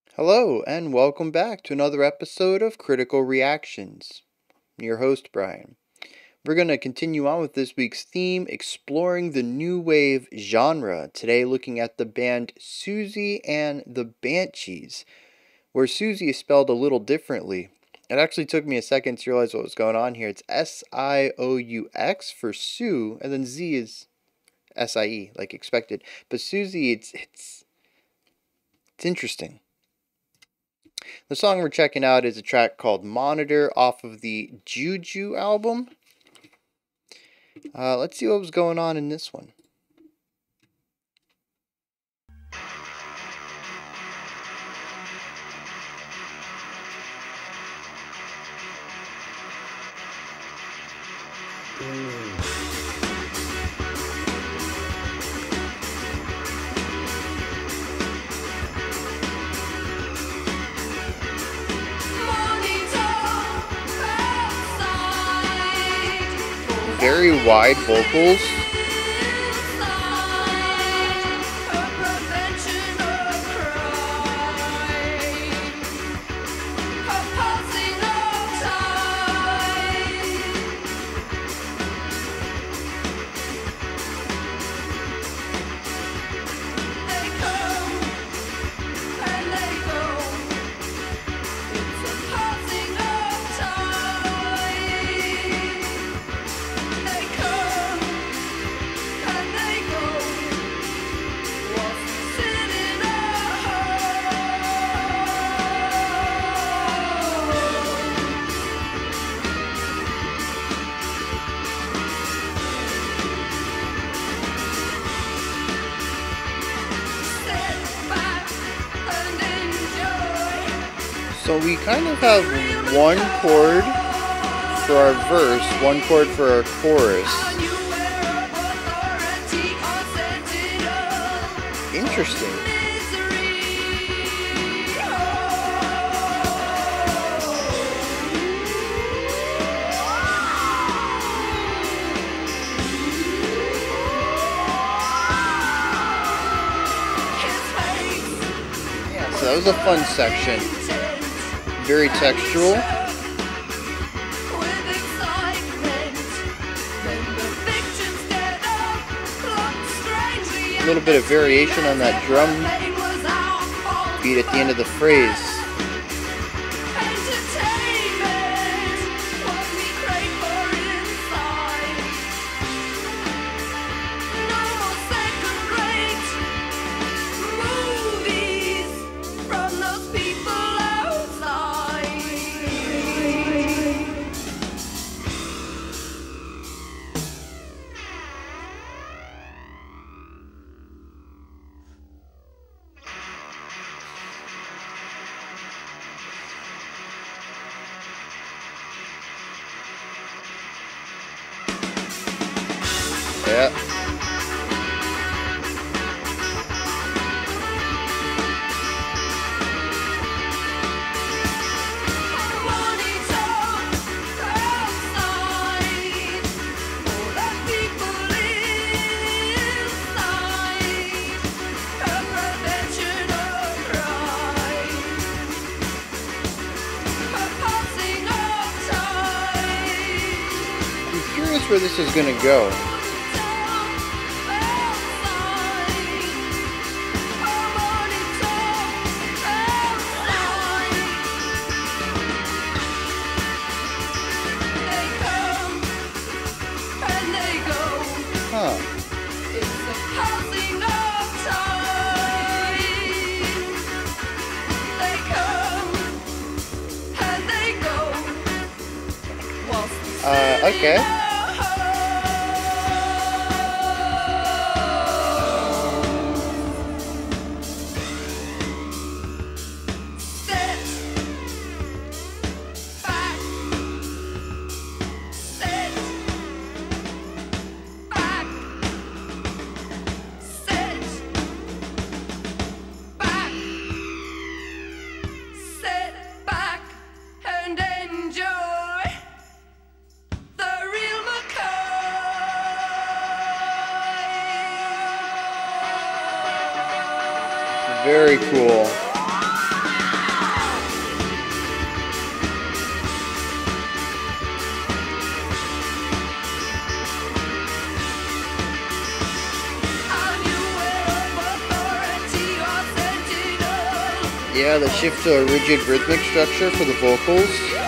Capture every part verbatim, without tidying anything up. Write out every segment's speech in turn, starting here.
Hello, and welcome back to another episode of Critical Reactions. I'm your host, Brian. We're going to continue on with this week's theme, exploring the new wave genre. Today, looking at the band Siouxsie and the Banshees, where Siouxsie is spelled a little differently. It actually took me a second to realize what was going on here. It's S I O U X for Sue, and then Z is S I E, like expected. But Siouxsie, it's it's it's interesting. The song we're checking out is a track called Monitor off of the Juju album. Uh, let's see what was going on in this one. Very wide vocals. So we kind of have one chord for our verse, one chord for our chorus. Interesting. Yeah, so that was a fun section. Very textural. A little bit of variation on that drum beat at the end of the phrase. Yeah. I'm curious where this is gonna go. Huh. Uh, okay. Very cool. Yeah, the shift to a rigid rhythmic structure for the vocals.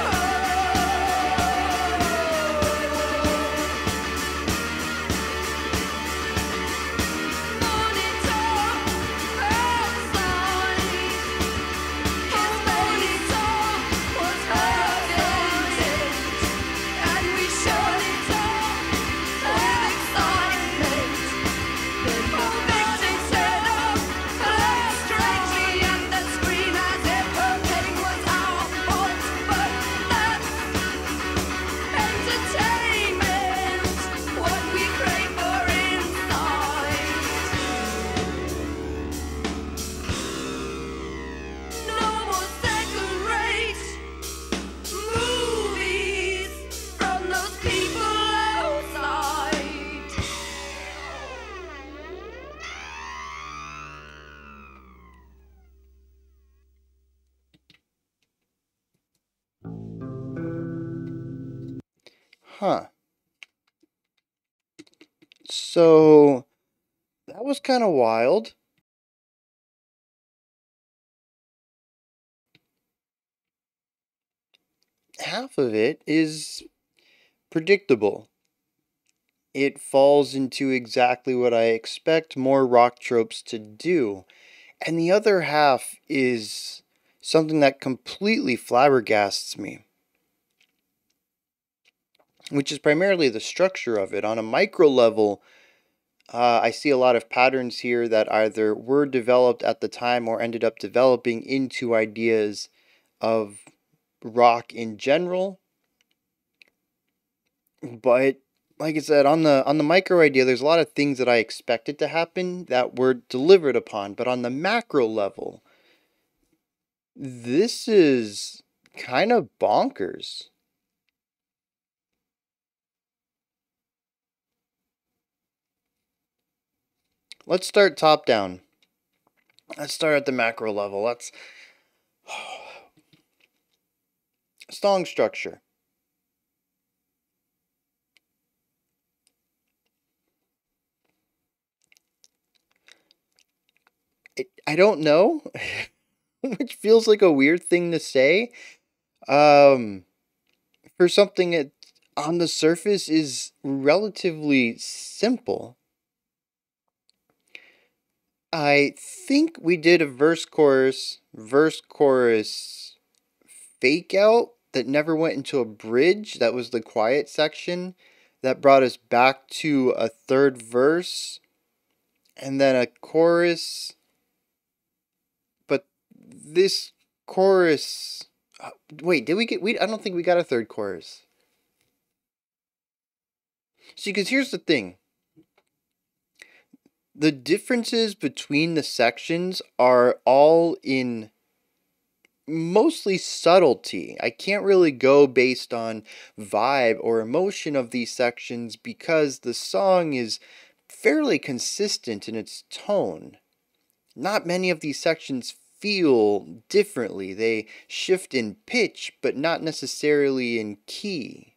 Huh. So, that was kind of wild. Half of it is predictable. It falls into exactly what I expect more rock tropes to do. And the other half is something that completely flabbergasts me, which is primarily the structure of it. On a micro level, uh, I see a lot of patterns here that either were developed at the time or ended up developing into ideas of rock in general. But like I said, on the on the micro idea, there's a lot of things that I expected to happen that were delivered upon. But on the macro level, this is kind of bonkers. Let's start top down. Let's start at the macro level. Let's song structure. It, I don't know, which feels like a weird thing to say. Um, for something that on the surface is relatively simple. I think we did a verse chorus, verse chorus fake out that never went into a bridge. That was the quiet section that brought us back to a third verse and then a chorus. But this chorus, uh, wait, did we get we I don't think we got a third chorus. See, cuz here's the thing. The differences between the sections are all in mostly subtlety. I can't really go based on vibe or emotion of these sections because the song is fairly consistent in its tone. Not many of these sections feel differently. They shift in pitch, but not necessarily in key.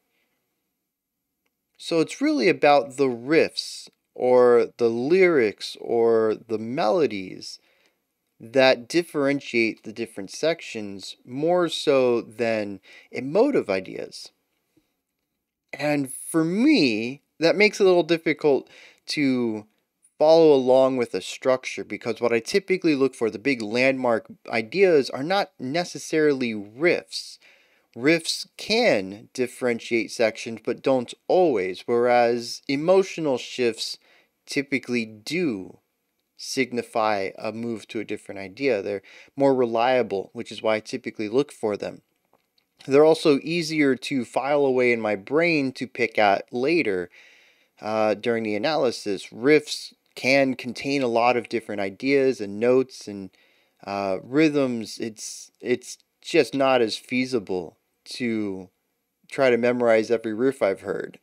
So it's really about the riffs or the lyrics or the melodies that differentiate the different sections more so than emotive ideas. And for me, that makes it a little difficult to follow along with a structure because what I typically look for, the big landmark ideas, are not necessarily riffs. Riffs can differentiate sections but don't always, whereas emotional shifts typically do signify a move to a different idea. They're more reliable, which is why I typically look for them. They're also easier to file away in my brain to pick at later uh, during the analysis. Riffs can contain a lot of different ideas and notes and uh, rhythms. It's it's just not as feasible to try to memorize every riff I've heard.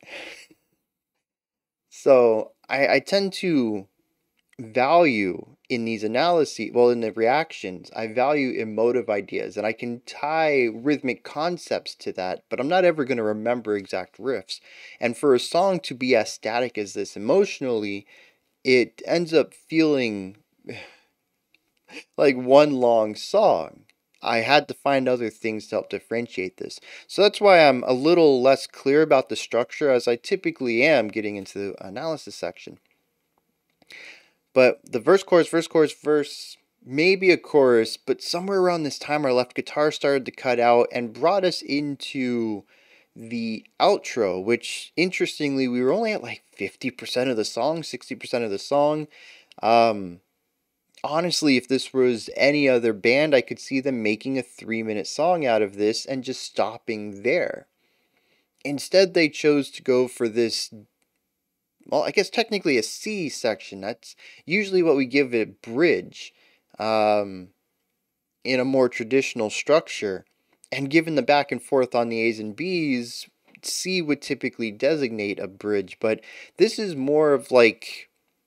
So I, I tend to value in these analyses, well, in the reactions, I value emotive ideas and I can tie rhythmic concepts to that, but I'm not ever going to remember exact riffs. And for a song to be as static as this emotionally, it ends up feeling like one long song. I had to find other things to help differentiate this. So that's why I'm a little less clear about the structure, as I typically am getting into the analysis section. But the verse, chorus, verse, chorus, verse, maybe a chorus, but somewhere around this time our left guitar started to cut out and brought us into the outro, which interestingly we were only at like fifty percent of the song, sixty percent of the song. Um, honestly, if this was any other band, I could see them making a three minute song out of this and just stopping there. Instead, they chose to go for this, well, I guess technically a C section. That's usually what we give a bridge um, in a more traditional structure. And given the back and forth on the A's and B's, C would typically designate a bridge. But this is more of like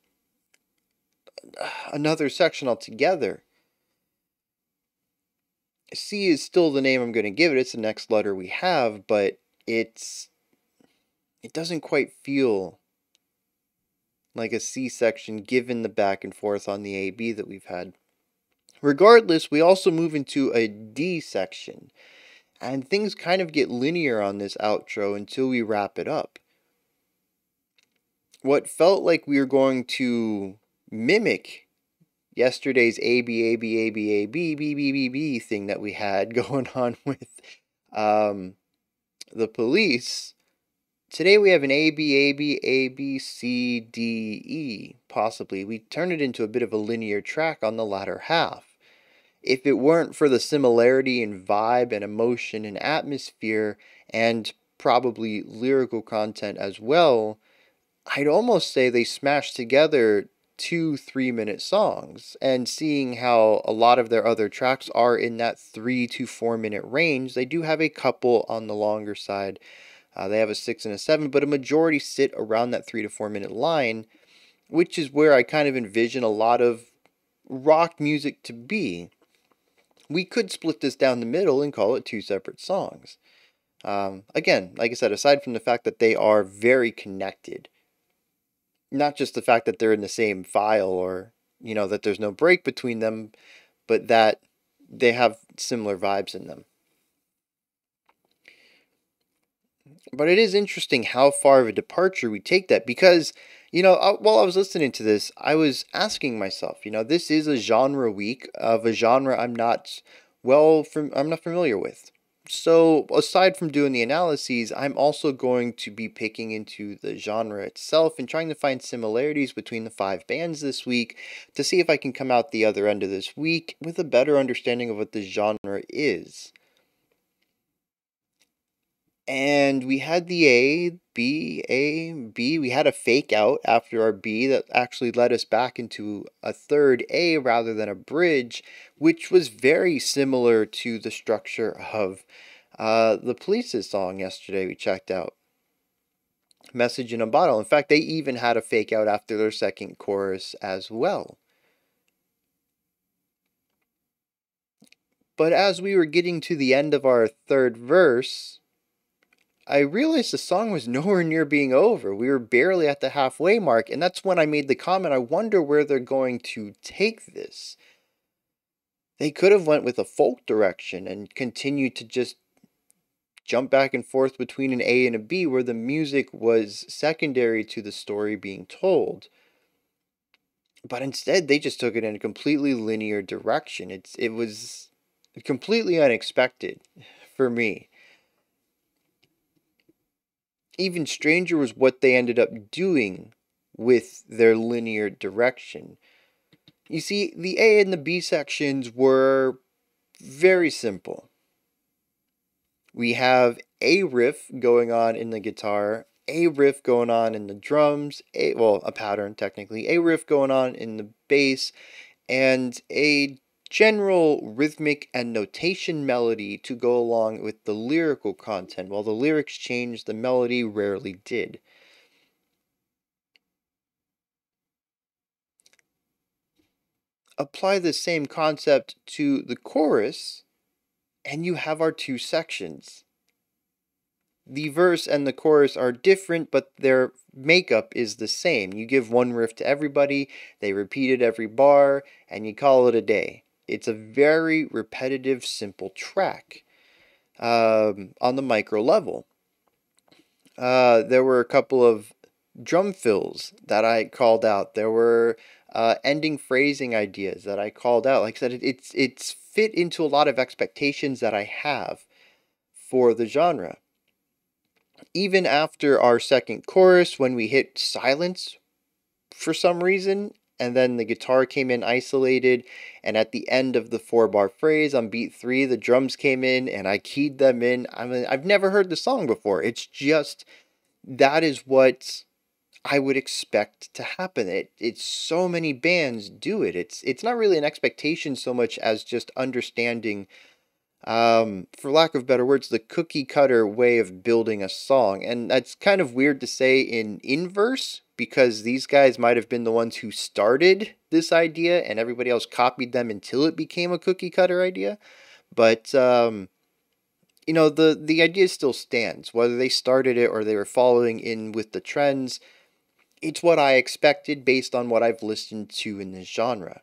another section altogether. C is still the name I'm going to give it. It's the next letter we have, but it's it doesn't quite feel like a C section given the back and forth on the A B that we've had. Regardless, we also move into a D section, and things kind of get linear on this outro until we wrap it up. What felt like we were going to mimic yesterday's A B, A B, A B, A B, B, B, B, B thing that we had going on with um, the Police. Today we have an A, B, A, B, A, B, C, D, E, possibly. We turn it into a bit of a linear track on the latter half. If it weren't for the similarity in vibe and emotion and atmosphere and probably lyrical content as well, I'd almost say they smashed together two three-minute songs. And seeing how a lot of their other tracks are in that three to four-minute range, they do have a couple on the longer side. Uh, they have a six and a seven, but a majority sit around that three to four minute line, which is where I kind of envision a lot of rock music to be. We could split this down the middle and call it two separate songs. Um, again, like I said, aside from the fact that they are very connected, not just the fact that they're in the same file or, you know, that there's no break between them, but that they have similar vibes in them. But it is interesting how far of a departure we take that, because, you know, while I was listening to this, I was asking myself, you know, this is a genre week of a genre I'm not well, from, I'm not familiar with. So aside from doing the analyses, I'm also going to be picking into the genre itself and trying to find similarities between the five bands this week to see if I can come out the other end of this week with a better understanding of what the genre is. And we had the A, B, A, B. We had a fake out after our B that actually led us back into a third A rather than a bridge, which was very similar to the structure of uh, the Police's song yesterday we checked out. Message in a Bottle. In fact, they even had a fake out after their second chorus as well. But as we were getting to the end of our third verse, I realized the song was nowhere near being over. We were barely at the halfway mark, and that's when I made the comment, I wonder where they're going to take this. They could have went with a folk direction and continued to just jump back and forth between an A and a B, where the music was secondary to the story being told. But instead, they just took it in a completely linear direction. It's it was completely unexpected for me. Even stranger was what they ended up doing with their linear direction. You see, the A and the B sections were very simple. We have a riff going on in the guitar, a riff going on in the drums, a well, a pattern technically, a riff going on in the bass, and a general rhythmic and notation melody to go along with the lyrical content. While the lyrics changed, the melody rarely did. Apply the same concept to the chorus, and you have our two sections. The verse and the chorus are different, but their makeup is the same. You give one riff to everybody, they repeat it every bar, and you call it a day. It's a very repetitive, simple track um, on the micro level. Uh, there were a couple of drum fills that I called out. There were uh, ending phrasing ideas that I called out. Like I said, it, it's it's fit into a lot of expectations that I have for the genre. Even after our second chorus, when we hit silence for some reason, and then the guitar came in isolated, and at the end of the four bar phrase on beat three, the drums came in and I keyed them in. I mean, I've never heard the song before. It's just that is what I would expect to happen. It it's so many bands do it. It's it's not really an expectation so much as just understanding, um, for lack of better words, the cookie cutter way of building a song. And that's kind of weird to say in inverse because these guys might have been the ones who started this idea and everybody else copied them until it became a cookie cutter idea. But um, you know, the the idea still stands. Whether they started it or they were following in with the trends, it's what I expected based on what I've listened to in this genre.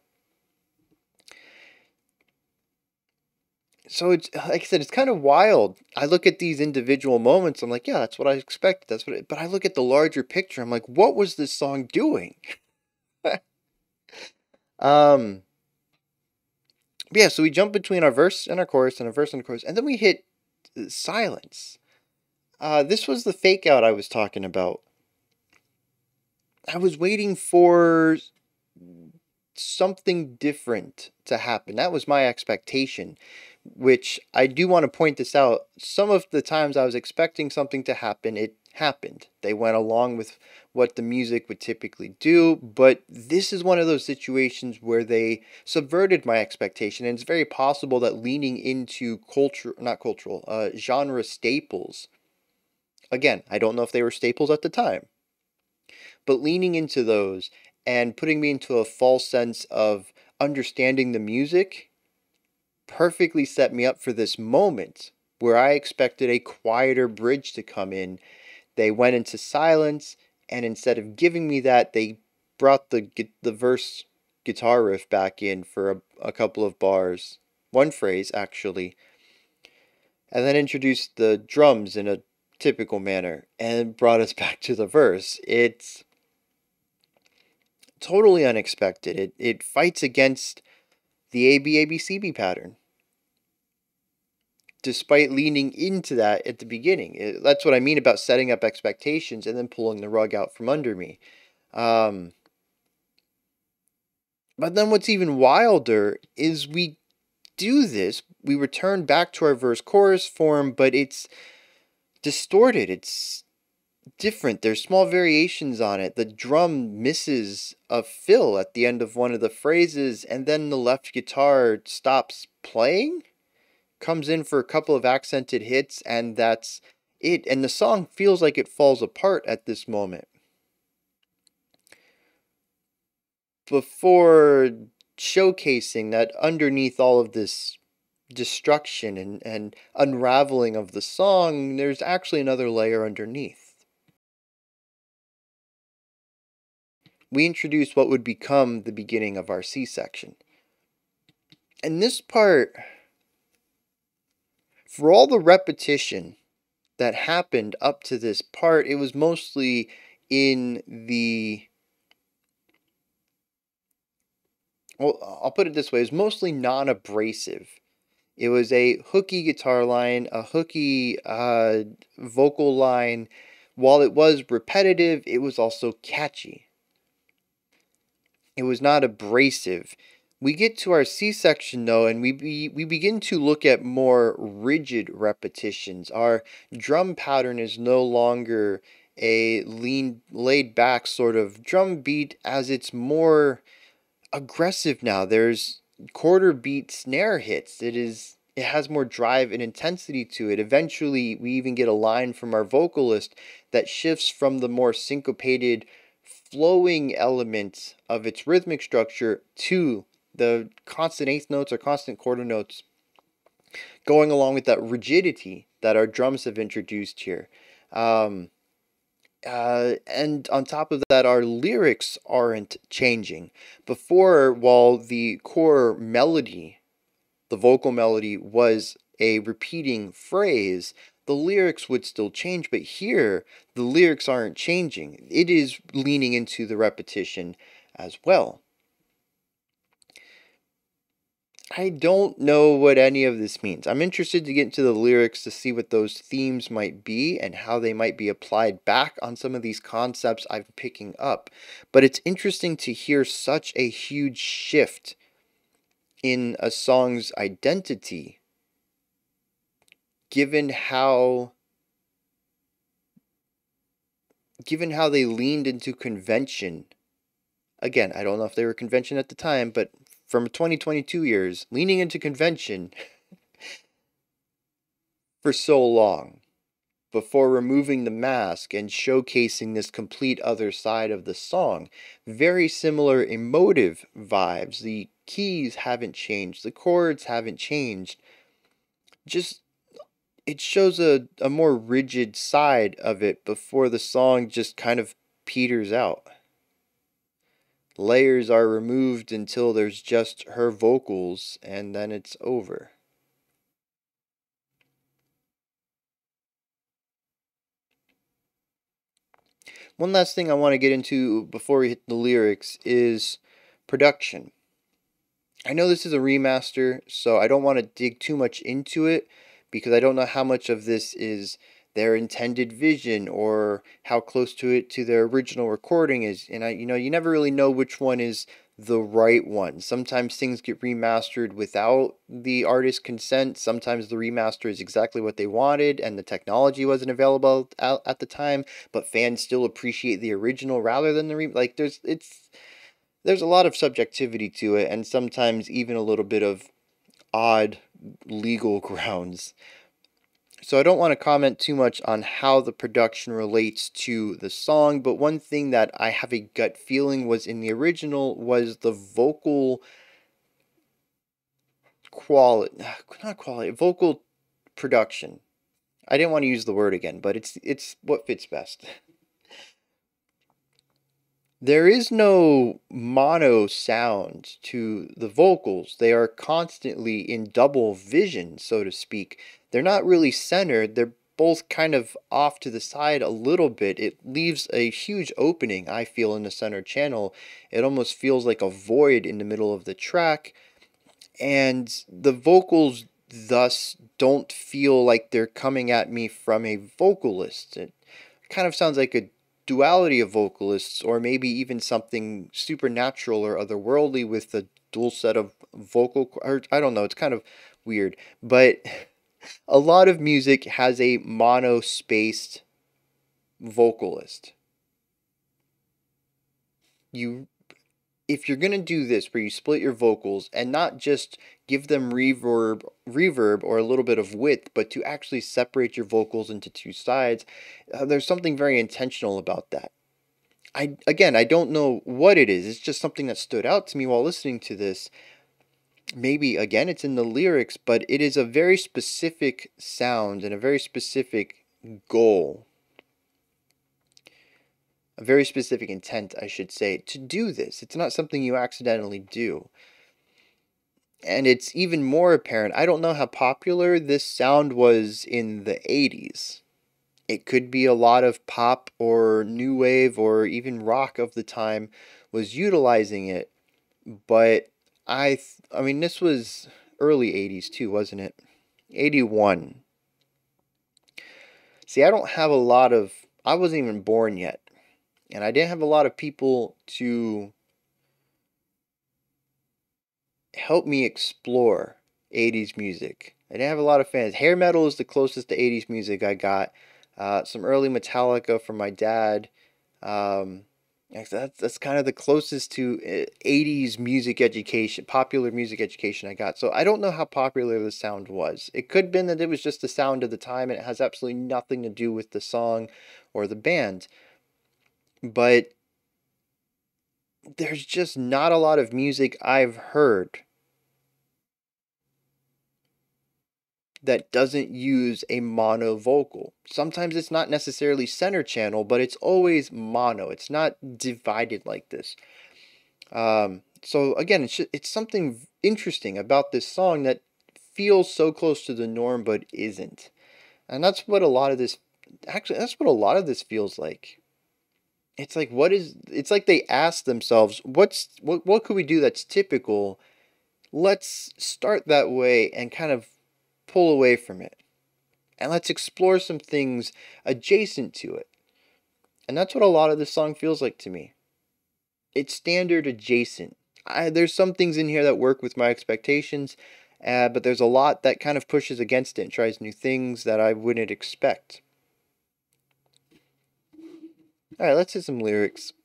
So it's like I said, it's kind of wild. I look at these individual moments, I'm like, yeah, that's what I expected. That's what. It, but I look at the larger picture, I'm like, what was this song doing? um. Yeah. So we jump between our verse and our chorus, and a verse and a chorus, and then we hit uh, silence. Uh, this was the fake out I was talking about. I was waiting for something different to happen. That was my expectation, which I do want to point this out. Some of the times I was expecting something to happen, it happened. They went along with what the music would typically do, but this is one of those situations where they subverted my expectation, and it's very possible that leaning into culture, not cultural, uh, genre staples. Again, I don't know if they were staples at the time, but leaning into those and putting me into a false sense of understanding the music perfectly set me up for this moment where I expected a quieter bridge to come in. They went into silence, and instead of giving me that, they brought the the verse guitar riff back in for a, a couple of bars, one phrase actually, and then introduced the drums in a typical manner and brought us back to the verse. It's totally unexpected. It it fights against the A B A B C B pattern, despite leaning into that at the beginning. It, that's what I mean about setting up expectations and then pulling the rug out from under me. Um, but then what's even wilder is we do this, we return back to our verse chorus form, but it's distorted. It's different. There's small variations on it. The drum misses a fill at the end of one of the phrases, and then the left guitar stops playing, comes in for a couple of accented hits, and that's it. And the song feels like it falls apart at this moment. Before showcasing that underneath all of this destruction and, and unraveling of the song, there's actually another layer underneath. We introduce what would become the beginning of our C section. And this part, for all the repetition that happened up to this part, it was mostly in the, well, I'll put it this way, it was mostly non-abrasive. It was a hooky guitar line, a hooky uh, vocal line. While it was repetitive, it was also catchy. It was not abrasive. We get to our C section though, and we be, we begin to look at more rigid repetitions. Our drum pattern is no longer a lean, laid back sort of drum beat, as it's more aggressive now. There's quarter beat snare hits. It is it has more drive and intensity to it. Eventually, we even get a line from our vocalist that shifts from the more syncopated flowing element of its rhythmic structure to the constant eighth notes or constant quarter notes, going along with that rigidity that our drums have introduced here. Um, Uh, and on top of that, our lyrics aren't changing. Before, while the core melody, the vocal melody, was a repeating phrase, the lyrics would still change. But here, the lyrics aren't changing. It is leaning into the repetition as well. I don't know what any of this means. I'm interested to get into the lyrics to see what those themes might be and how they might be applied back on some of these concepts I'm picking up. But it's interesting to hear such a huge shift in a song's identity, given how given how they leaned into convention. Again, I don't know if they were convention at the time, but from twenty twenty-two years, leaning into convention for so long before removing the mask and showcasing this complete other side of the song. Very similar emotive vibes. The keys haven't changed, the chords haven't changed. Just, it shows a, a more rigid side of it before the song just kind of peters out. Layers are removed until there's just her vocals, and then it's over. One last thing I want to get into before we hit the lyrics is production. I know this is a remaster, so I don't want to dig too much into it because I don't know how much of this is their intended vision or how close to it to their original recording is. And I, you know, you never really know which one is the right one. Sometimes things get remastered without the artist's consent. Sometimes the remaster is exactly what they wanted and the technology wasn't available at the time, but fans still appreciate the original rather than the re like there's it's there's a lot of subjectivity to it, and sometimes even a little bit of odd legal grounds. So I don't want to comment too much on how the production relates to the song, but one thing that I have a gut feeling was in the original was the vocal quality, not quality, vocal production. I didn't want to use the word again, but it's it's what fits best. There is no mono sound to the vocals. They are constantly in double vision, so to speak. They're not really centered. They're both kind of off to the side a little bit. It leaves a huge opening, I feel, in the center channel. It almost feels like a void in the middle of the track. And the vocals thus don't feel like they're coming at me from a vocalist. It kind of sounds like a duality of vocalists, or maybe even something supernatural or otherworldly with a dual set of vocal, or I don't know, it's kind of weird. But a lot of music has a mono-spaced vocalist. You if you're going to do this where you split your vocals and not just give them reverb reverb or a little bit of width, but to actually separate your vocals into two sides, uh, there's something very intentional about that. I again, I don't know what it is. It's just something that stood out to me while listening to this. Maybe again it's in the lyrics, but it is a very specific sound and a very specific goal. A very specific intent, I should say, to do this. It's not something you accidentally do. And it's even more apparent. I don't know how popular this sound was in the eighties. It could be a lot of pop or new wave or even rock of the time was utilizing it. But I, th I mean, this was early eighties too, wasn't it? eighty-one. See, I don't have a lot of, I wasn't even born yet. And I didn't have a lot of people to help me explore eighties music. I didn't have a lot of fans. Hair metal is the closest to eighties music I got. Uh, some early Metallica from my dad. Um, that's, that's kind of the closest to eighties music education, popular music education I got. So I don't know how popular the sound was. It could have been that it was just the sound of the time and it has absolutely nothing to do with the song or the band. But there's just not a lot of music I've heard that doesn't use a mono vocal. Sometimes it's not necessarily center channel, but it's always mono. It's not divided like this. Um, so again, it's just, it's something interesting about this song that feels so close to the norm but isn't. And that's what a lot of this actually that's what a lot of this feels like. It's like what is it's like they ask themselves, what's what what could we do that's typical? Let's start that way and kind of pull away from it. And let's explore some things adjacent to it. And that's what a lot of this song feels like to me. It's standard adjacent. I, there's some things in here that work with my expectations, uh, but there's a lot that kind of pushes against it and tries new things that I wouldn't expect. Alright, let's hit some lyrics.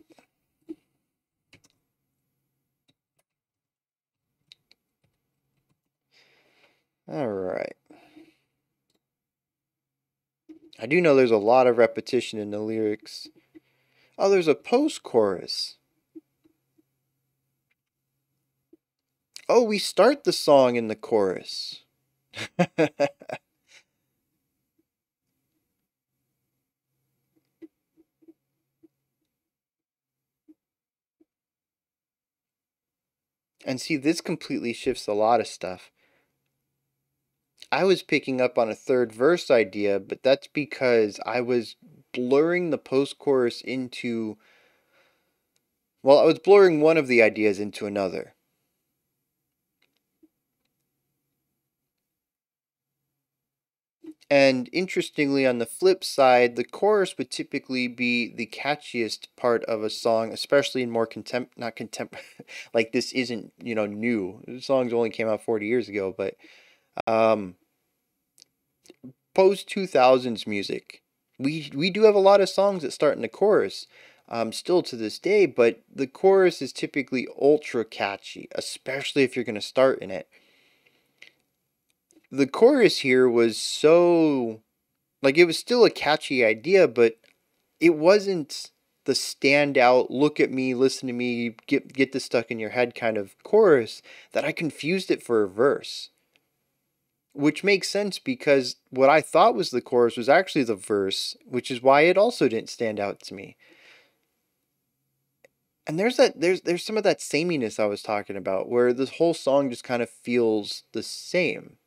Alright. I do know there's a lot of repetition in the lyrics. Oh, there's a post-chorus. Oh, we start the song in the chorus. And see, this completely shifts a lot of stuff. I was picking up on a third verse idea, but that's because I was blurring the post-chorus into... Well, I was blurring one of the ideas into another. And interestingly, on the flip side, the chorus would typically be the catchiest part of a song, especially in more contem not contem like this isn't, you know, new. The songs only came out forty years ago, but um post two thousands music, we we do have a lot of songs that start in the chorus. Um, still to this day, but the chorus is typically ultra catchy, especially if you're going to start in it. The chorus here was so, like, it was still a catchy idea, but it wasn't the standout, look at me, listen to me, get get this stuck in your head kind of chorus that I confused it for a verse. Which makes sense because what I thought was the chorus was actually the verse, which is why it also didn't stand out to me. And there's that there's there's some of that sameness I was talking about, where this whole song just kind of feels the same.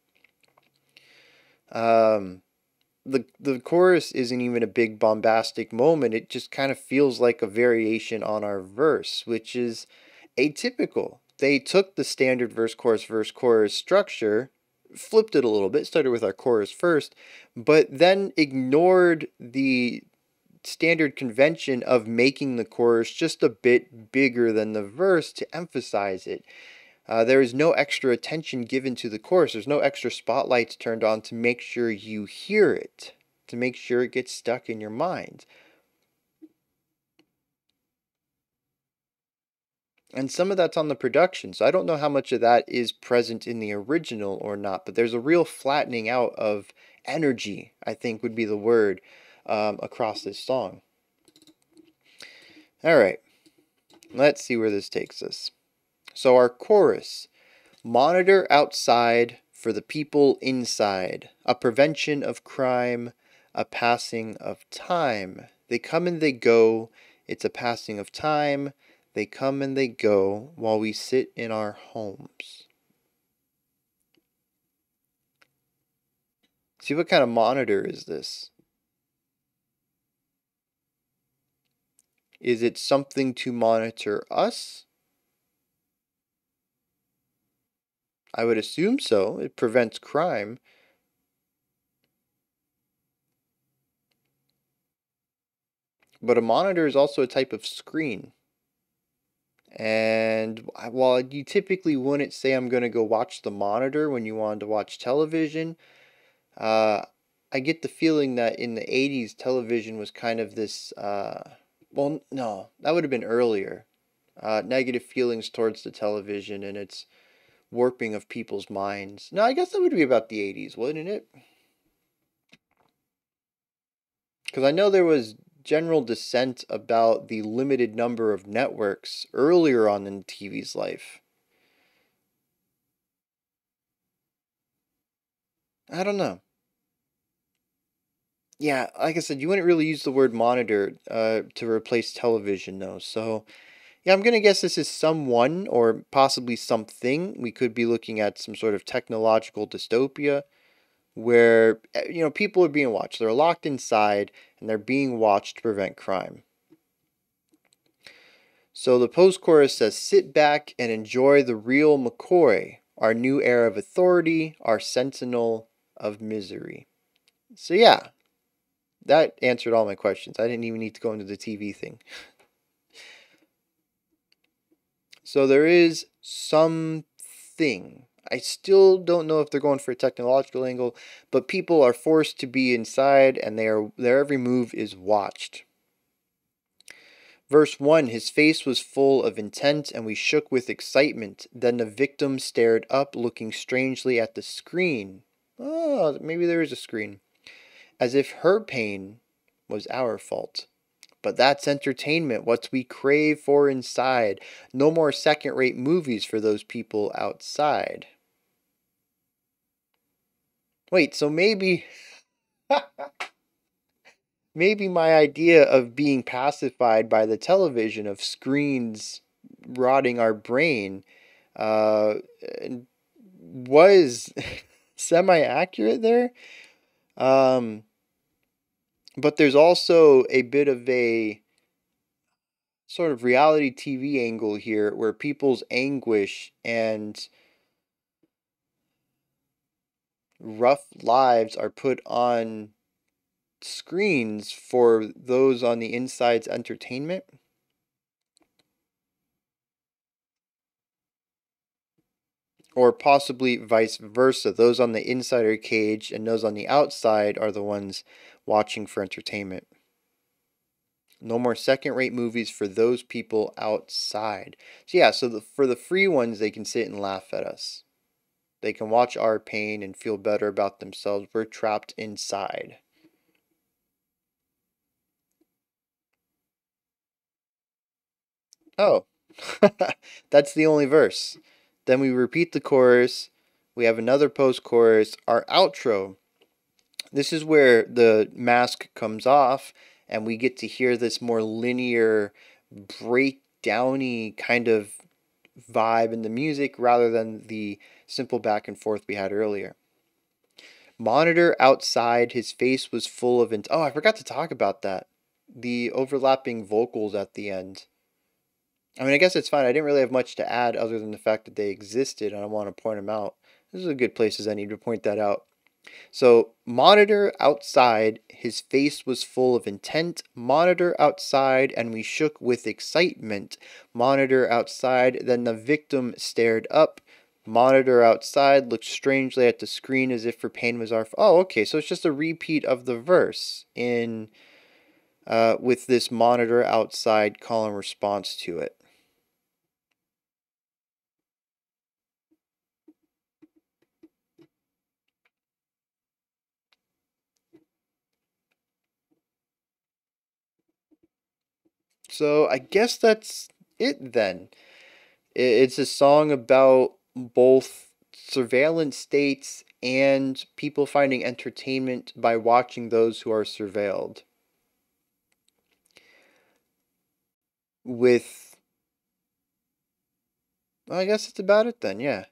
Um, the the chorus isn't even a big bombastic moment. It just kind of feels like a variation on our verse, which is atypical. They took the standard verse chorus verse chorus structure, flipped it a little bit, started with our chorus first, but then ignored the standard convention of making the chorus just a bit bigger than the verse to emphasize it. Uh, there is no extra attention given to the chorus. There's no extra spotlights turned on to make sure you hear it, to make sure it gets stuck in your mind. And some of that's on the production, so I don't know how much of that is present in the original or not, but there's a real flattening out of energy, I think would be the word, um, across this song. Alright, let's see where this takes us. So our chorus, monitor outside for the people inside, a prevention of crime, a passing of time. They come and they go, it's a passing of time. They come and they go while we sit in our homes. See, what kind of monitor is this? Is it something to monitor us? I would assume so. It prevents crime. But a monitor is also a type of screen. And while you typically wouldn't say I'm going to go watch the monitor when you wanted to watch television, uh, I get the feeling that in the eighties, television was kind of this, uh, well, no, that would have been earlier. Uh, negative feelings towards the television and its warping of people's minds. No, I guess that would be about the eighties, wouldn't it? Because I know there was general dissent about the limited number of networks earlier on in T V's life. I don't know. Yeah, like I said, you wouldn't really use the word monitor uh, to replace television, though. So, yeah, I'm gonna guess this is someone or possibly something. We could be looking at some sort of technological dystopia where, eh, you know, people are being watched. They're locked inside and they're being watched to prevent crime. So the post chorus says, "Sit back and enjoy the real McCoy, our new era of authority, our sentinel of misery." So, yeah, that answered all my questions. I didn't even need to go into the T V thing. So there is something. I still don't know if they're going for a technological angle, but people are forced to be inside and they are, their every move is watched. Verse one, his face was full of intent and we shook with excitement. Then the victim stared up, looking strangely at the screen. Oh, maybe there is a screen. As if her pain was our fault. But that's entertainment, what we crave for inside. No more second rate movies for those people outside. Wait, so maybe. maybe my idea of being pacified by the television, of screens rotting our brain, uh, was semi accurate there. Um, but there's also a bit of a sort of reality T V angle here where people's anguish and rough lives are put on screens for those on the inside's entertainment. Or possibly vice versa. Those on the inside are caged, and those on the outside are the ones watching for entertainment. No more second-rate movies for those people outside. So yeah, so the, for the free ones, they can sit and laugh at us. They can watch our pain and feel better about themselves. We're trapped inside. Oh, that's the only verse. Then we repeat the chorus. We have another post chorus. Our outro. This is where the mask comes off and we get to hear this more linear, breakdowny kind of vibe in the music rather than the simple back and forth we had earlier. Monitor outside, his face was full of. Int- oh, I forgot to talk about that. The overlapping vocals at the end. I mean, I guess it's fine. I didn't really have much to add other than the fact that they existed, and I want to point them out. This is a good place as I need to point that out. So, monitor outside, his face was full of intent. Monitor outside, and we shook with excitement. Monitor outside, then the victim stared up. Monitor outside looked strangely at the screen as if her pain was our. F- oh, okay. So it's just a repeat of the verse in uh, with this monitor outside call and response to it. So I guess that's it then. It's a song about both surveillance states and people finding entertainment by watching those who are surveilled. With, well, I guess that's about it then, yeah.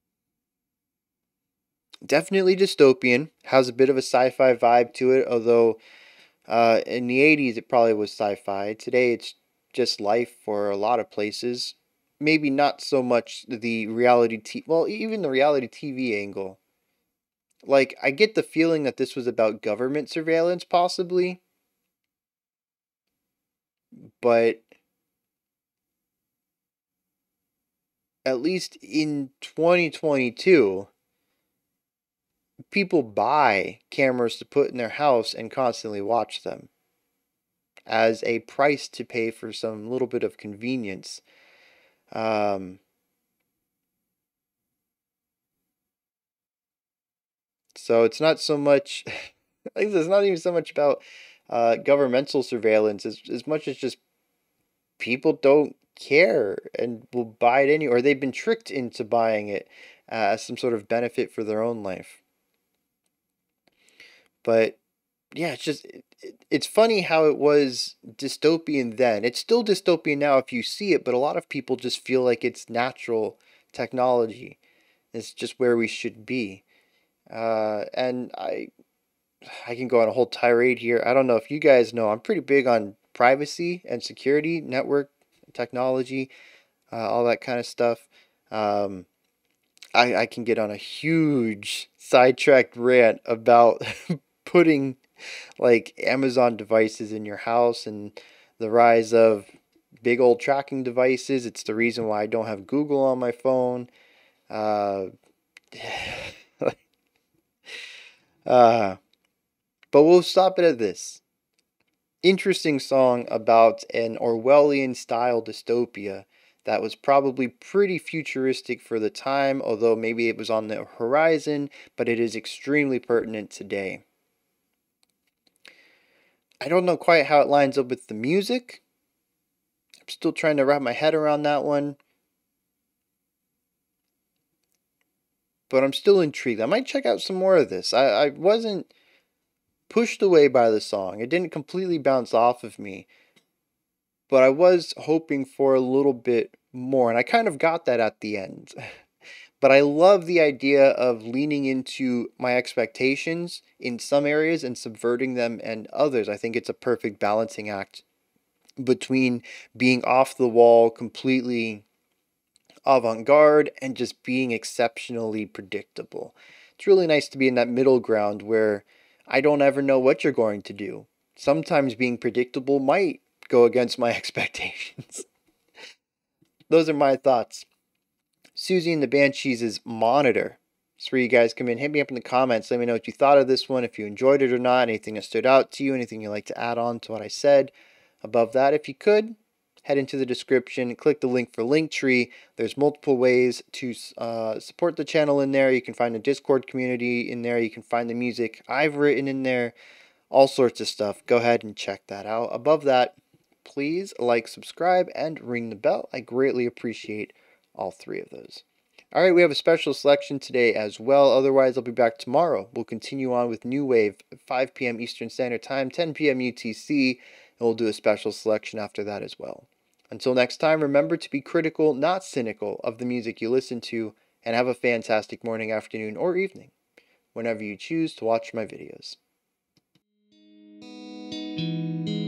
Definitely dystopian, has a bit of a sci fi vibe to it, although uh, in the eighties it probably was sci fi. Today it's just life for a lot of places. Maybe not so much the reality T well, even the reality T V angle. Like, I get the feeling that this was about government surveillance, possibly, but at least in twenty twenty-two, people buy cameras to put in their house and constantly watch them as a price to pay for some little bit of convenience. Um, so it's not so much, like it's not even so much about uh, governmental surveillance as, as much as just people don't care and will buy it anyway, or they've been tricked into buying it uh, as some sort of benefit for their own life. But yeah, it's just it, it, it's funny how it was dystopian then. It's still dystopian now if you see it, but a lot of people just feel like it's natural technology. It's just where we should be. Uh, and I I can go on a whole tirade here. I don't know if you guys know, I'm pretty big on privacy and security, network technology, uh, all that kind of stuff. Um, I, I can get on a huge sidetracked rant about putting like Amazon devices in your house and the rise of big old tracking devices. It's the reason why I don't have Google on my phone. Uh, uh, but we'll stop it at this. Interesting song about an Orwellian style dystopia that was probably pretty futuristic for the time, although maybe it was on the horizon, but it is extremely pertinent today. I don't know quite how it lines up with the music. I'm still trying to wrap my head around that one. But I'm still intrigued. I might check out some more of this. I, I wasn't pushed away by the song. It didn't completely bounce off of me. But I was hoping for a little bit more. And I kind of got that at the end. But I love the idea of leaning into my expectations in some areas and subverting them in others. I think it's a perfect balancing act between being off the wall, completely avant-garde, and just being exceptionally predictable. It's really nice to be in that middle ground where I don't ever know what you're going to do. Sometimes being predictable might go against my expectations. Those are my thoughts. Siouxsie and the Banshees' Monitor. It's where you guys come in. Hit me up in the comments. Let me know what you thought of this one, if you enjoyed it or not, anything that stood out to you, anything you'd like to add on to what I said. Above that, if you could, head into the description, click the link for Linktree. There's multiple ways to uh, support the channel in there. You can find the Discord community in there. You can find the music I've written in there. All sorts of stuff. Go ahead and check that out. Above that, please like, subscribe, and ring the bell. I greatly appreciate all three of those. All right, we have a special selection today as well. Otherwise, I'll be back tomorrow. We'll continue on with New Wave at five p m Eastern Standard Time, ten p m U T C, and we'll do a special selection after that as well. Until next time, remember to be critical, not cynical, of the music you listen to, and have a fantastic morning, afternoon, or evening, whenever you choose to watch my videos.